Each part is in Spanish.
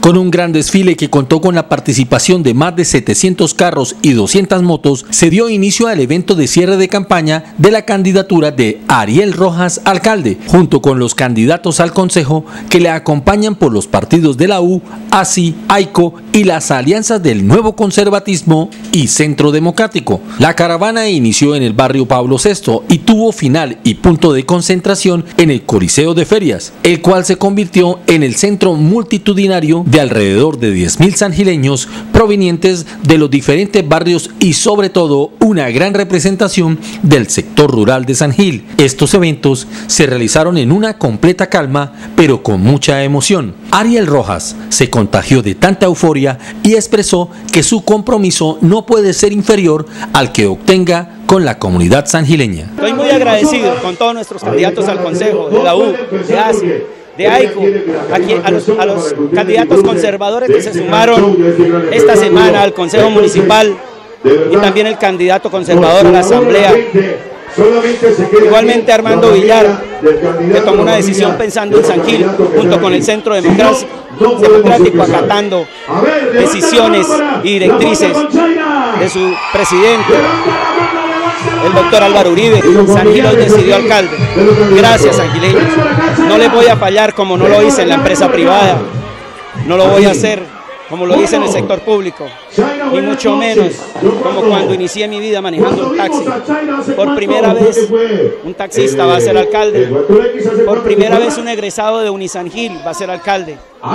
Con un gran desfile que contó con la participación de más de 700 carros y 200 motos, se dio inicio al evento de cierre de campaña de la candidatura de Ariel Rojas alcalde, junto con los candidatos al Consejo que le acompañan por los partidos de la U, ASI, AICO y las alianzas del Nuevo Conservatismo y Centro Democrático. La caravana inició en el barrio Pablo VI y tuvo final y punto de concentración en el Coliseo de Ferias, el cual se convirtió en el centro multitudinario de alrededor de 10.000 sangileños provenientes de los diferentes barrios y sobre todo una gran representación del sector rural de San Gil. Estos eventos se realizaron en una completa calma pero con mucha emoción. Ariel Rojas se contagió de tanta euforia y expresó que su compromiso no puede ser inferior al que obtenga con la comunidad sangileña. Estoy muy agradecido con todos nuestros candidatos al Consejo, de la U, de ASI, de AICO, a los candidatos conservadores que se sumaron esta semana al Consejo Municipal y también el candidato conservador a la Asamblea. Igualmente Armando Villar, que tomó una decisión pensando en San Gil, junto con el Centro Democrático, acatando decisiones y directrices de su presidente, el doctor Álvaro Uribe. San Gil hoy decidió alcalde. Gracias, sangileños. No les voy a fallar como no lo hice en la empresa privada, no lo voy a hacer como lo hice en el sector público, ni mucho menos como cuando inicié mi vida manejando un taxi. Por primera vez un taxista va a ser alcalde, por primera vez un egresado de Unisangil va a ser alcalde,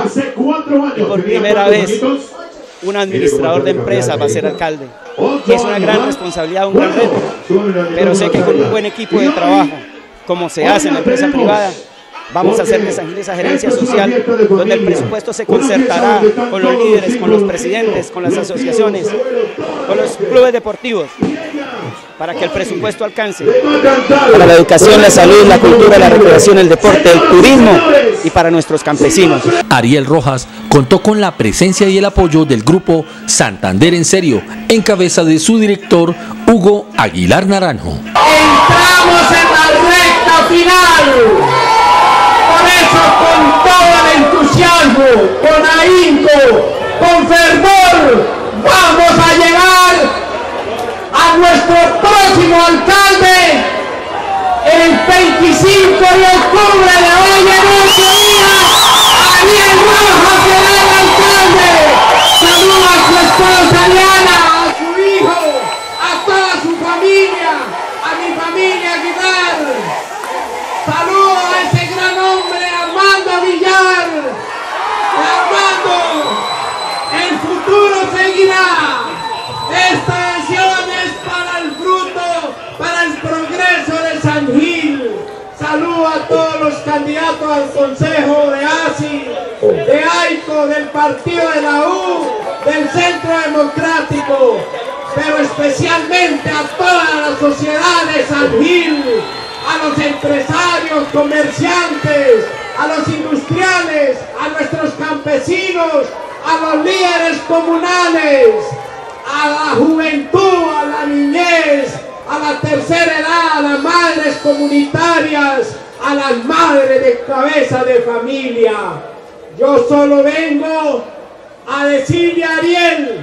y por primera vez un administrador de empresas va a ser alcalde. Y es una gran responsabilidad, un gran reto, pero sé que con un buen equipo de trabajo, como se hace en la empresa privada, vamos a hacer de San Gil esa gerencia social, donde el presupuesto se concertará con los líderes, con los presidentes, con las asociaciones, con los clubes deportivos, para que el presupuesto alcance para la educación, la salud, la cultura, la recreación, el deporte, el turismo y para nuestros campesinos. Ariel Rojas contó con la presencia y el apoyo del grupo Santander en Serio, en cabeza de su director Hugo Aguilar Naranjo. Entramos en la recta final. Por eso, con todo el entusiasmo, con ahínco, con fervor, vamos a llegar a nuestro próximo alcalde el 25 de octubre de hoy en 8 días. Ariel Rojas será el alcalde. Saluda a su esposa Diana, a su hijo, a toda su familia, a mi familia Aguilar. Saludo a ese gran hombre, Armando Villar. Armando, el futuro seguirá. Esta acción es para el fruto, para el progreso de San Gil. Saludo a todos los candidatos al Consejo de ASI, de AICO, del Partido de la U, del Centro Democrático, pero especialmente a toda la sociedad de San Gil, a los empresarios, comerciantes, a los industriales, a nuestros campesinos, a los líderes comunales, a la juventud, a la niñez, a la tercera edad, a las madres comunitarias, a las madres de cabeza de familia. Yo solo vengo a decirle a Ariel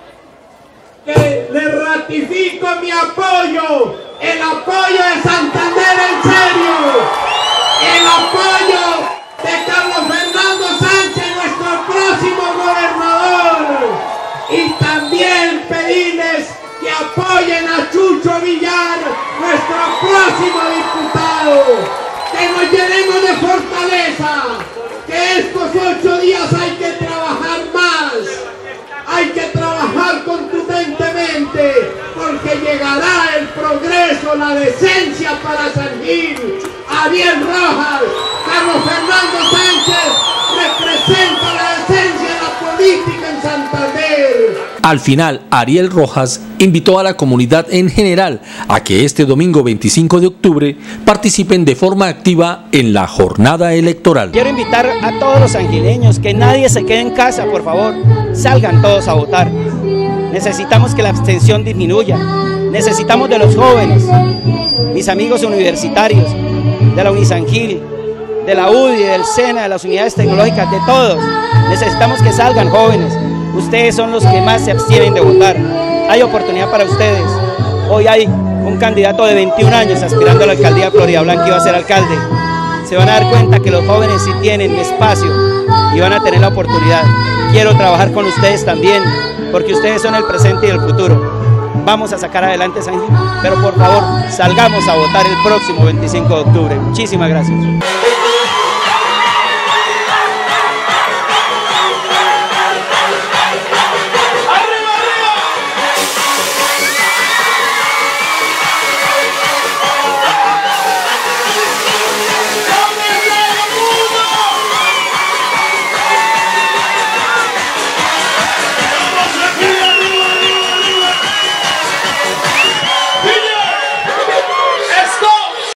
que le ratifico mi apoyo, el apoyo de Santander en Serio, el apoyo de Carlos Fernando Sánchez, nuestro próximo gobernador, y también pedirles que apoyen a Chucho Villar, nuestro próximo diputado, que nos llenemos de fortaleza, que estos 8 días hay que trabajar más, hay que trabajar contundentemente, porque llegará el progreso, la decencia para San Gil. Ariel Rojas, Carlos Fernando Sánchez representa la decencia de la política en Santander. Al final, Ariel Rojas invitó a la comunidad en general a que este domingo 25 de octubre participen de forma activa en la jornada electoral. Quiero invitar a todos los sangileños que nadie se quede en casa, por favor, salgan todos a votar. Necesitamos que la abstención disminuya, necesitamos de los jóvenes, mis amigos universitarios, de la Unisangil, de la UDI, del SENA, de las unidades tecnológicas, de todos. Necesitamos que salgan jóvenes. Ustedes son los que más se abstienen de votar. Hay oportunidad para ustedes. Hoy hay un candidato de 21 años aspirando a la alcaldía de Floridablanca y va a ser alcalde. Se van a dar cuenta que los jóvenes sí tienen espacio y van a tener la oportunidad. Quiero trabajar con ustedes también, porque ustedes son el presente y el futuro. Vamos a sacar adelante San Gil, pero por favor, salgamos a votar el próximo 25 de octubre. Muchísimas gracias.